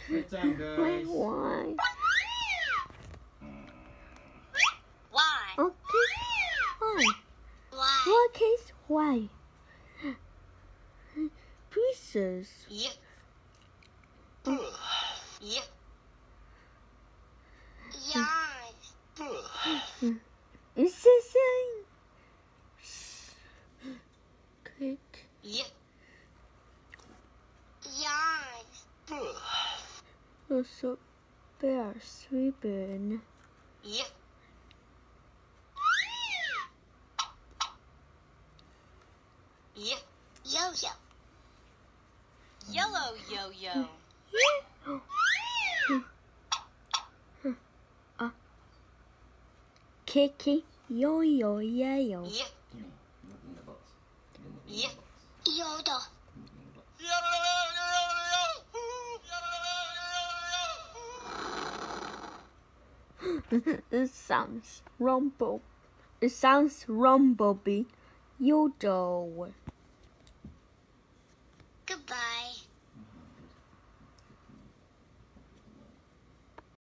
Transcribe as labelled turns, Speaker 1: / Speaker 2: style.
Speaker 1: Good time, guys.
Speaker 2: Why?
Speaker 3: Why?
Speaker 2: Okay. Why?
Speaker 3: Why?
Speaker 2: Lowercase y. Pieces.
Speaker 3: Yep. Yep. Yarn.
Speaker 2: It's the same. Click.
Speaker 3: Yep. Yarn.
Speaker 2: Also, bear sweeping.
Speaker 3: Yep. Yep. Yo-yo. Yellow yo-yo.
Speaker 2: Kiki, yo-yo, yeah-yo.
Speaker 3: Yep.
Speaker 1: Look in the box.
Speaker 3: Yep. Yoda.
Speaker 2: It sounds rumble. It sounds rumbleby. Yodel.